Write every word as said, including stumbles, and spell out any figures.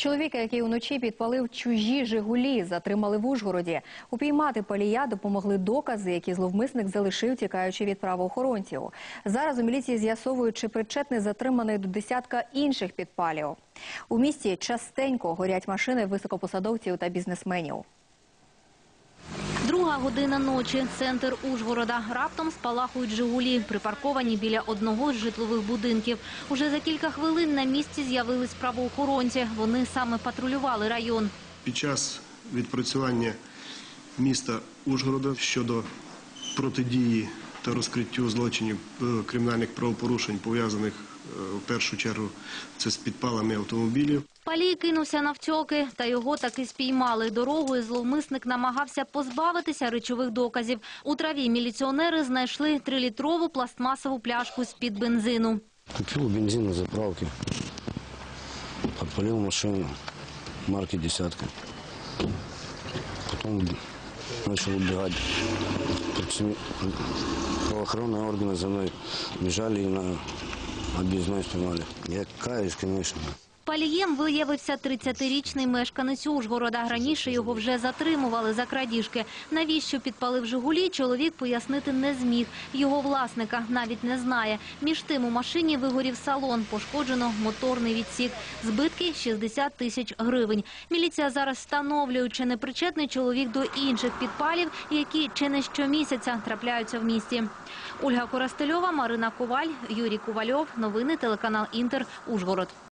Чоловіка, який уночі підпалив чужі «Жигулі», затримали в Ужгороді. Упіймати палія допомогли докази, які зловмисник залишив, тікаючи від правоохоронців. Зараз у міліції з'ясовують, чи причетний затриманий до десятка інших підпалів. У місті частенько горять машини високопосадовців та бізнесменів. Друга година ночі. Центр Ужгорода. Раптом спалахують «Жигулі», припарковані біля одного з житлових будинків. Уже за кілька хвилин на місці з'явились правоохоронці. Вони саме патрулювали район. Під час відпрацювання міста Ужгорода щодо протидії та розкриттю злочинів, кримінальних правопорушень, пов'язаних в першу чергу це з підпалами автомобілів. Палій кинувся навтьоки, та його таки спіймали. Дорогою зловмисник намагався позбавитися речових доказів. У траві міліціонери знайшли трилітрову пластмасову пляшку з-під бензину. Купив бензин на заправці, підпалив машину марки «Десятка». Потім почав убігати. Правоохоронні органи за мною біжали і на об'їзної спіймали. Я каюсь, звісно. Палієм виявився тридцятирічний мешканець Ужгорода. Раніше його вже затримували за крадіжки. Навіщо підпалив «Жигулі», чоловік пояснити не зміг. Його власника навіть не знає. Між тим у машині вигорів салон, пошкоджено моторний відсік. Збитки – шістдесят тисяч гривень. Міліція зараз встановлює, чи не причетний чоловік до інших підпалів, які чи не щомісяця трапляються в місті. Ольга Коростельова, Марина Коваль, Юрій Ковальов. Новини телеканал «Інтер», Ужгород.